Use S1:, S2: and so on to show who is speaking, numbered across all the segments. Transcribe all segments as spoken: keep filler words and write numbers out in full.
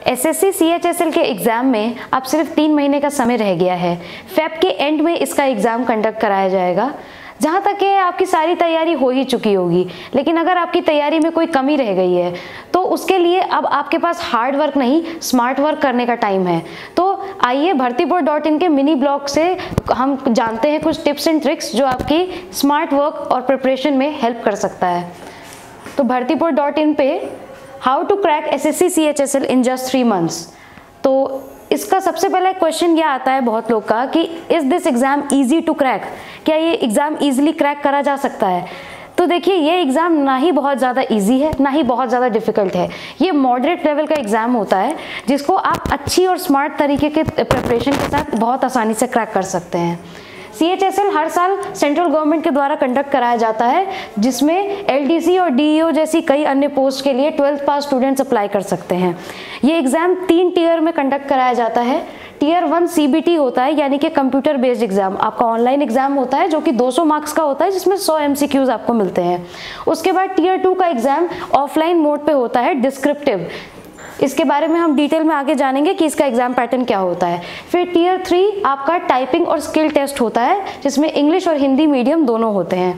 S1: SSC CHSL के exam में अब सिर्फ तीन महीने का समय रह गया है। फेब के एंड में इसका एग्ज़ाम कंडक्ट कराया जाएगा। जहाँ तक है आपकी सारी तैयारी हो ही चुकी होगी, लेकिन अगर आपकी तैयारी में कोई कमी रह गई है तो उसके लिए अब आपके पास हार्ड वर्क नहीं स्मार्ट वर्क करने का टाइम है। तो आइए भर्ती बोर्ड डॉट इन के मिनी ब्लॉग से हम जानते हैं कुछ टिप्स एंड ट्रिक्स जो आपकी स्मार्ट वर्क और प्रिपरेशन में हेल्प कर सकता है। तो भर्ती बोर्ड डॉट इन पे how to crack SSC CHSL in just three months, तो इसका सबसे पहला क्वेश्चन यह आता है बहुत लोग का कि is this exam easy to crack, क्या ये एग्ज़ाम इजीली क्रैक करा जा सकता है। तो देखिए ये एग्ज़ाम ना ही बहुत ज़्यादा इजी है ना ही बहुत ज़्यादा डिफ़िकल्ट है। ये मॉडरेट लेवल का एग्ज़ाम होता है जिसको आप अच्छी और स्मार्ट तरीके के प्रिपरेशन के साथ बहुत आसानी से क्रैक कर सकते हैं। सीएचएसएल हर साल सेंट्रल गवर्नमेंट के द्वारा कंडक्ट कराया जाता है, जिसमें एलडीसी और डीईओ जैसी कई अन्य पोस्ट के लिए ट्वेल्थ पास स्टूडेंट्स अप्लाई कर सकते हैं। ये एग्ज़ाम तीन टीयर में कंडक्ट कराया जाता है। टीयर वन सीबीटी होता है, यानी कि कंप्यूटर बेस्ड एग्जाम, आपका ऑनलाइन एग्जाम होता है जो कि दो सौ मार्क्स का होता है, जिसमें सौ एमसीक्यूज आपको मिलते हैं। उसके बाद टीयर टू का एग्जाम ऑफलाइन मोड पे होता है, डिस्क्रिप्टिव। इसके बारे में हम डिटेल में आगे जानेंगे कि इसका एग्जाम पैटर्न क्या होता है। फिर टीयर थ्री आपका टाइपिंग और स्किल टेस्ट होता है, जिसमें इंग्लिश और हिंदी मीडियम दोनों होते हैं।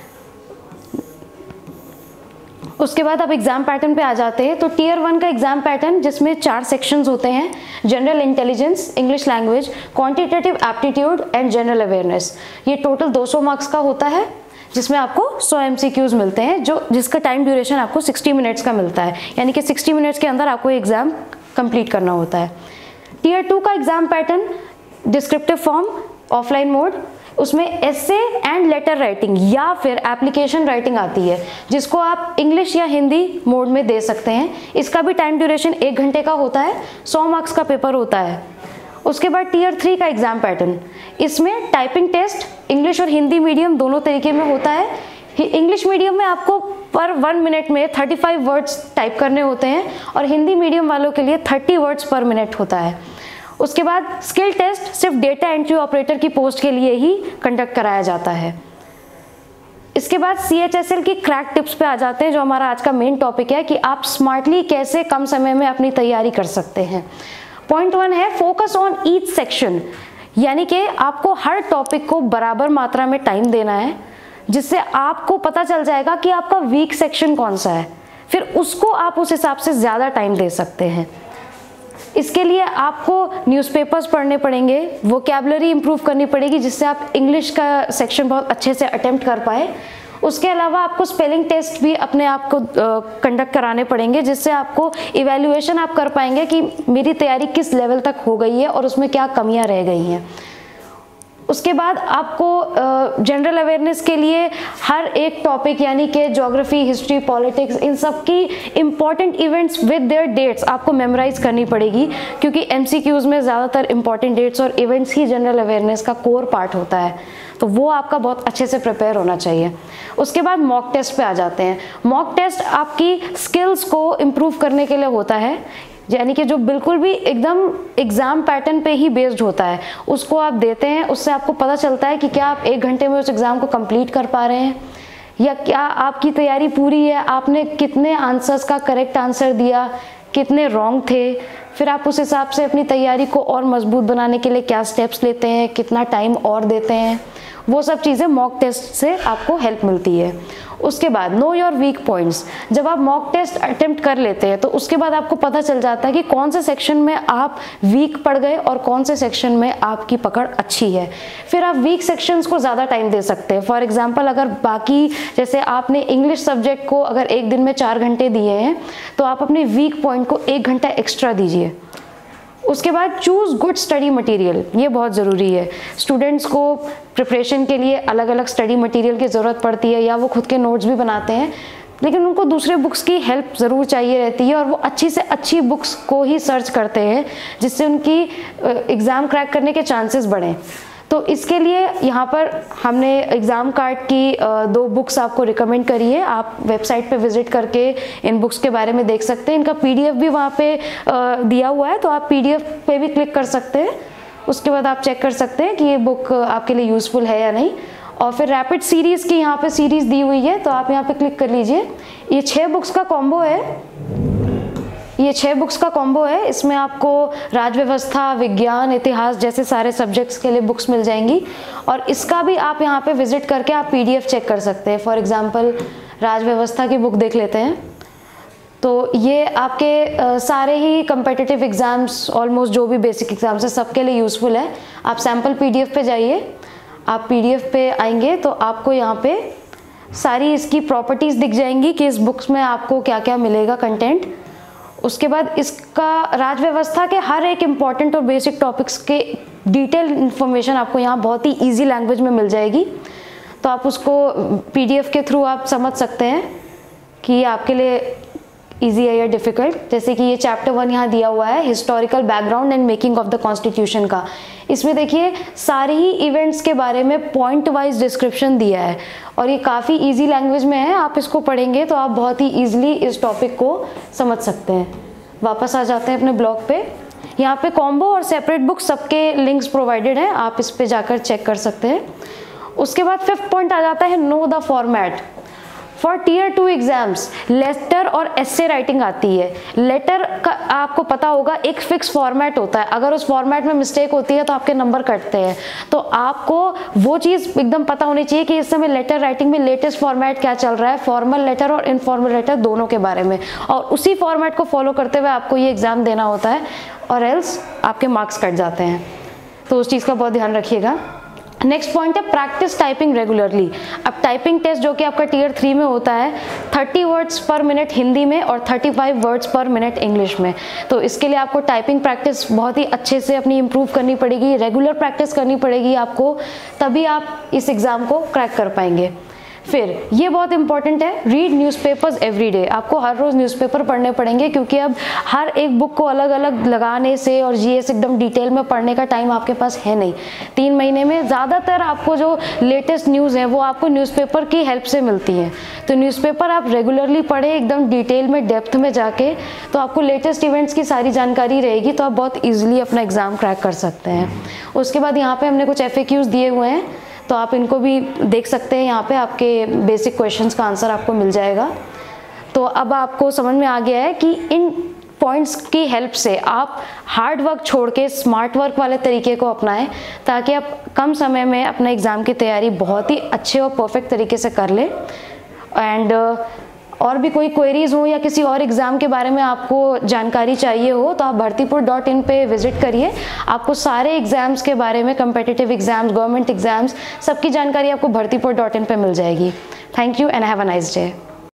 S1: उसके बाद आप एग्जाम पैटर्न पे आ जाते हैं। तो टीयर वन का एग्जाम पैटर्न जिसमें चार सेक्शंस होते हैं, general intelligence, English language, quantitative aptitude and general awareness. ये टोटल दो सौ मार्क्स का होता है, जिसमें आपको सौ एमसीक्यूज मिलते हैं, जो जिसका टाइम ड्यूरेशन आपको साठ मिनट्स का मिलता है, यानी कि साठ मिनट्स के अंदर आपको एग्जाम कंप्लीट करना होता है। टीयर टू का exam pattern descriptive form, offline mode, उसमें एसे एंड लेटर राइटिंग या फिर एप्लीकेशन राइटिंग आती है, जिसको आप इंग्लिश या हिंदी मोड में दे सकते हैं। इसका भी टाइम ड्यूरेशन एक घंटे का होता है, सौ मार्क्स का पेपर होता है। उसके बाद टीयर थ्री का एग्जाम पैटर्न, इसमें टाइपिंग टेस्ट इंग्लिश और हिंदी मीडियम दोनों तरीके में होता है। इंग्लिश मीडियम में आपको पर वन मिनट में पैंतीस वर्ड्स टाइप करने होते हैं और हिंदी मीडियम वालों के लिए तीस वर्ड्स पर मिनट होता है। उसके बाद स्किल टेस्ट सिर्फ डेटा एंट्री ऑपरेटर की पोस्ट के लिए ही कंडक्ट कराया जाता है। इसके बाद सीएचएसएल की क्रैक टिप्स पे आ जाते हैं, जो हमारा आज का मेन टॉपिक है कि आप स्मार्टली कैसे कम समय में अपनी तैयारी कर सकते हैं। पॉइंट वन है फोकस ऑन ईच सेक्शन, यानी कि आपको हर टॉपिक को बराबर मात्रा में टाइम देना है, जिससे आपको पता चल जाएगा कि आपका वीक सेक्शन कौन सा है, फिर उसको आप उस हिसाब से ज़्यादा टाइम दे सकते हैं। इसके लिए आपको न्यूज़पेपर्स पढ़ने पड़ेंगे, वोकैबुलरी इंप्रूव करनी पड़ेगी, जिससे आप इंग्लिश का सेक्शन बहुत अच्छे से अटेम्प्ट कर पाए। उसके अलावा आपको स्पेलिंग टेस्ट भी अपने आप को कंडक्ट कराने पड़ेंगे, जिससे आपको इवैल्यूएशन आप कर पाएंगे कि मेरी तैयारी किस लेवल तक हो गई है और उसमें क्या कमियां रह गई हैं। उसके बाद आपको जनरल अवेयरनेस के लिए हर एक टॉपिक, यानी कि ज्योग्राफी, हिस्ट्री, पॉलिटिक्स, इन सब की important events with their dates आपको मेमोराइज करनी पड़ेगी, क्योंकि एमसीक्यूज में ज़्यादातर इम्पॉर्टेंट डेट्स और इवेंट्स ही जनरल अवेयरनेस का कोर पार्ट होता है, तो वो आपका बहुत अच्छे से प्रिपेयर होना चाहिए। उसके बाद मॉक टेस्ट पे आ जाते हैं। मॉक टेस्ट आपकी स्किल्स को इम्प्रूव करने के लिए होता है, यानी कि जो बिल्कुल भी एकदम एग्ज़ाम पैटर्न पे ही बेस्ड होता है, उसको आप देते हैं। उससे आपको पता चलता है कि क्या आप एक घंटे में उस एग्ज़ाम को कंप्लीट कर पा रहे हैं, या क्या आपकी तैयारी पूरी है, आपने कितने आंसर्स का करेक्ट आंसर दिया, कितने रॉन्ग थे। फिर आप उस हिसाब से अपनी तैयारी को और मजबूत बनाने के लिए क्या स्टेप्स लेते हैं, कितना टाइम और देते हैं, वो सब चीज़ें मॉक टेस्ट से आपको हेल्प मिलती है। उसके बाद नो योर वीक पॉइंट्स, जब आप मॉक टेस्ट अटेम्प्ट कर लेते हैं तो उसके बाद आपको पता चल जाता है कि कौन से सेक्शन में आप वीक पड़ गए और कौन से सेक्शन में आपकी पकड़ अच्छी है। फिर आप वीक सेक्शंस को ज़्यादा टाइम दे सकते हैं। फॉर एग्जांपल, अगर बाकी जैसे आपने इंग्लिश सब्जेक्ट को अगर एक दिन में चार घंटे दिए हैं, तो आप अपने वीक पॉइंट को एक घंटा एक्स्ट्रा दीजिए। उसके बाद चूज़ गुड स्टडी मटेरियल, ये बहुत ज़रूरी है। स्टूडेंट्स को प्रिपरेशन के लिए अलग अलग स्टडी मटेरियल की ज़रूरत पड़ती है, या वो खुद के नोट्स भी बनाते हैं, लेकिन उनको दूसरे बुक्स की हेल्प ज़रूर चाहिए रहती है, और वो अच्छी से अच्छी बुक्स को ही सर्च करते हैं, जिससे उनकी एग्ज़ाम क्रैक करने के चांसेस बढ़ें। तो इसके लिए यहाँ पर हमने एग्ज़ाम कार्ड की दो बुक्स आपको रिकमेंड करी है। आप वेबसाइट पे विजिट करके इन बुक्स के बारे में देख सकते हैं। इनका पीडीएफ भी वहाँ पे दिया हुआ है, तो आप पीडीएफ पे भी क्लिक कर सकते हैं। उसके बाद आप चेक कर सकते हैं कि ये बुक आपके लिए यूज़फुल है या नहीं। और फिर रैपिड सीरीज़ की यहाँ पे सीरीज़ दी हुई है, तो आप यहाँ पे क्लिक कर लीजिए। ये छः बुक्स का कॉम्बो है। ये छः बुक्स का कॉम्बो है। इसमें आपको राज्य व्यवस्था, विज्ञान, इतिहास जैसे सारे सब्जेक्ट्स के लिए बुक्स मिल जाएंगी और इसका भी आप यहाँ पे विजिट करके आप पीडीएफ चेक कर सकते हैं। फॉर एग्जांपल राज्य व्यवस्था की बुक देख लेते हैं, तो ये आपके आ, सारे ही कम्पिटिटिव एग्ज़ाम्स, ऑलमोस्ट जो भी बेसिक एग्ज़ाम्स है सबके लिए यूज़फुल है। आप सैम्पल पीडीएफ पे जाइए, आप पीडीएफ पे आएंगे तो आपको यहाँ पे सारी इसकी प्रॉपर्टीज़ दिख जाएंगी कि इस बुक्स में आपको क्या क्या मिलेगा कंटेंट। उसके बाद इसका राज्य व्यवस्था के हर एक इम्पॉर्टेंट और बेसिक टॉपिक्स के डिटेल इन्फॉर्मेशन आपको यहाँ बहुत ही ईजी लैंग्वेज में मिल जाएगी। तो आप उसको पीडीएफ के थ्रू आप समझ सकते हैं कि ये आपके लिए ईजी है या डिफ़िकल्ट। जैसे कि ये चैप्टर वन यहाँ दिया हुआ है, historical background and making of the constitution का। इसमें देखिए सारे ही इवेंट्स के बारे में पॉइंट वाइज डिस्क्रिप्शन दिया है और ये काफ़ी इजी लैंग्वेज में है। आप इसको पढ़ेंगे तो आप बहुत ही ईजिली इस टॉपिक को समझ सकते हैं। वापस आ जाते हैं अपने ब्लॉग पे। यहाँ पे कॉम्बो और सेपरेट बुक सबके लिंक्स प्रोवाइडेड हैं, आप इस पे जाकर चेक कर सकते हैं। उसके बाद फिफ्थ पॉइंट आ जाता है know the format. For tier two exams letter और एस्से राइटिंग आती है। लेटर का आपको पता होगा एक फिक्स फॉर्मेट होता है, अगर उस फॉर्मेट में मिस्टेक होती है तो आपके नंबर कटते हैं। तो आपको वो चीज़ एकदम पता होनी चाहिए कि इस समय लेटर राइटिंग में लेटेस्ट फॉर्मेट क्या चल रहा है, फॉर्मल लेटर और इनफॉर्मल लेटर दोनों के बारे में, और उसी फॉर्मेट को फॉलो करते हुए आपको ये एग्ज़ाम देना होता है और एल्स आपके मार्क्स कट जाते हैं। तो उस चीज़ का बहुत ध्यान रखिएगा। नेक्स्ट पॉइंट है प्रैक्टिस टाइपिंग रेगुलरली। अब टाइपिंग टेस्ट जो कि आपका टीयर थ्री में होता है thirty words per minute Hindi में और thirty five words per minute English में। तो इसके लिए आपको टाइपिंग प्रैक्टिस बहुत ही अच्छे से अपनी इम्प्रूव करनी पड़ेगी, रेगुलर प्रैक्टिस करनी पड़ेगी आपको, तभी आप इस एग्ज़ाम को क्रैक कर पाएंगे। फिर ये बहुत इंपॉर्टेंट है, रीड न्यूज़पेपर्स एवरी डे। आपको हर रोज़ न्यूज़पेपर पढ़ने पड़ेंगे क्योंकि अब हर एक बुक को अलग अलग लगाने से और जीएस एकदम डिटेल में पढ़ने का टाइम आपके पास है नहीं। तीन महीने में ज़्यादातर आपको जो लेटेस्ट न्यूज़ है वो आपको न्यूज़पेपर की हेल्प से मिलती है। तो न्यूज़पेपर आप रेगुलरली पढ़ें एकदम डिटेल में, डेप्थ में जाके, तो आपको लेटेस्ट इवेंट्स की सारी जानकारी रहेगी, तो आप बहुत ईजिली अपना एग्ज़ाम क्रैक कर सकते हैं। उसके बाद यहाँ पर हमने कुछ एफ ए क्यूज़ दिए हुए हैं, तो आप इनको भी देख सकते हैं। यहाँ पे आपके बेसिक क्वेश्चंस का आंसर आपको मिल जाएगा। तो अब आपको समझ में आ गया है कि इन पॉइंट्स की हेल्प से आप हार्ड वर्क छोड़ के स्मार्ट वर्क वाले तरीके को अपनाएं, ताकि आप कम समय में अपने एग्ज़ाम की तैयारी बहुत ही अच्छे और परफेक्ट तरीके से कर लें। एंड और भी कोई क्वेरीज हो या किसी और एग्ज़ाम के बारे में आपको जानकारी चाहिए हो तो आप भर्तीपुर डॉट इन पे विजिट करिए। आपको सारे एग्ज़ाम्स के बारे में, कम्पिटिटिव एग्ज़ाम्स, गवर्नमेंट एग्ज़ाम्स, सबकी जानकारी आपको भर्तीपुर डॉट इन पे मिल जाएगी। Thank you and have a nice day.